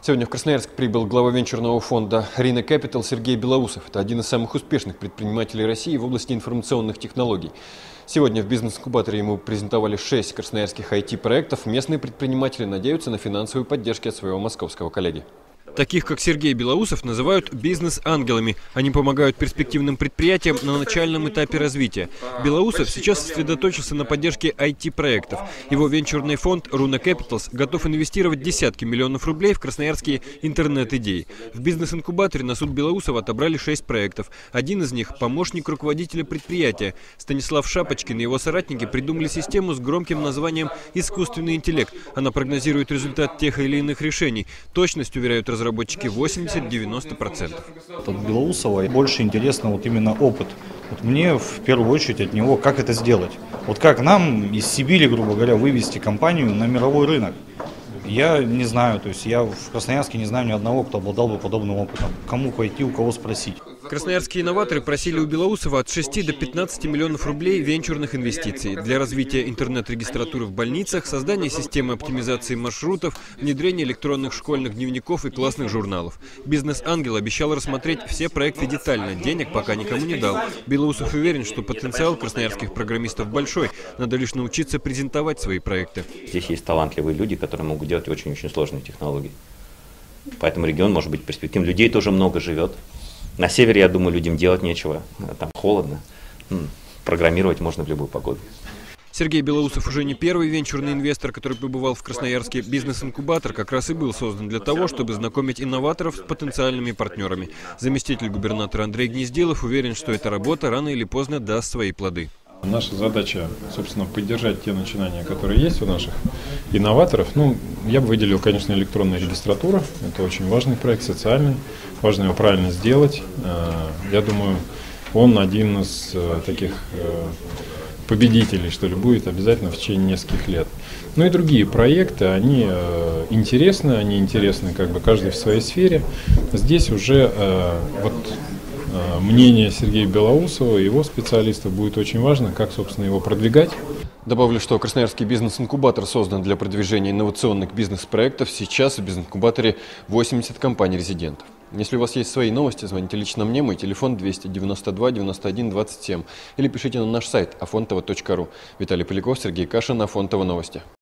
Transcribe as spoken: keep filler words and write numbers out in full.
Сегодня в Красноярск прибыл глава венчурного фонда Rina Capital Сергей Белоусов. Это один из самых успешных предпринимателей России в области информационных технологий. Сегодня в бизнес-инкубаторе ему презентовали шесть красноярских ай ти-проектов. Местные предприниматели надеются на финансовую поддержку от своего московского коллеги. Таких, как Сергей Белоусов, называют бизнес-ангелами. Они помогают перспективным предприятиям на начальном этапе развития. Белоусов сейчас сосредоточился на поддержке ай ти-проектов. Его венчурный фонд Rina Capital готов инвестировать десятки миллионов рублей в красноярские интернет-идеи. В бизнес-инкубаторе на суд Белоусова отобрали шесть проектов. Один из них – помощник руководителя предприятия. Станислав Шапочкин и его соратники придумали систему с громким названием «Искусственный интеллект». Она прогнозирует результат тех или иных решений. Точность, уверяют разработчики, разработчики восемьдесят-девяносто процентов. От Белоусова больше интересно вот именно опыт. Вот мне в первую очередь от него, как это сделать. Вот как нам из Сибири, грубо говоря, вывести компанию на мировой рынок. Я не знаю, то есть я в Красноярске не знаю ни одного, кто обладал бы подобным опытом. Кому пойти, у кого спросить. Красноярские инноваторы просили у Белоусова от шести до пятнадцати миллионов рублей венчурных инвестиций для развития интернет-регистратуры в больницах, создания системы оптимизации маршрутов, внедрения электронных школьных дневников и классных журналов. Бизнес-ангел обещал рассмотреть все проекты детально, денег пока никому не дал. Белоусов уверен, что потенциал красноярских программистов большой, надо лишь научиться презентовать свои проекты. Здесь есть талантливые люди, которые могут делать очень-очень сложные технологии. Поэтому регион может быть перспективным. Людей тоже много живет. На севере, я думаю, людям делать нечего, там холодно, программировать можно в любую погоду. Сергей Белоусов уже не первый венчурный инвестор, который побывал в Красноярске. Бизнес-инкубатор как раз и был создан для того, чтобы знакомить инноваторов с потенциальными партнерами. Заместитель губернатора Андрей Гнездилов уверен, что эта работа рано или поздно даст свои плоды. Наша задача, собственно, поддержать те начинания, которые есть у наших инноваторов. Ну, я бы выделил, конечно, электронную регистратуру. Это очень важный проект, социальный. Важно его правильно сделать. Я думаю, он один из таких победителей, что ли, будет обязательно в течение нескольких лет. Ну и другие проекты, они интересны, они интересны как бы каждый в своей сфере. Здесь уже вот мнение Сергея Белоусова и его специалистов будет очень важно, как, собственно, его продвигать. Добавлю, что Красноярский бизнес-инкубатор создан для продвижения инновационных бизнес-проектов. Сейчас в бизнес-инкубаторе восемьдесят компаний-резидентов. Если у вас есть свои новости, звоните лично мне, мой телефон двести девяносто два девяносто один двадцать семь или пишите на наш сайт афонтова точка ру. Виталий Поляков, Сергей Кашин, Афонтова новости.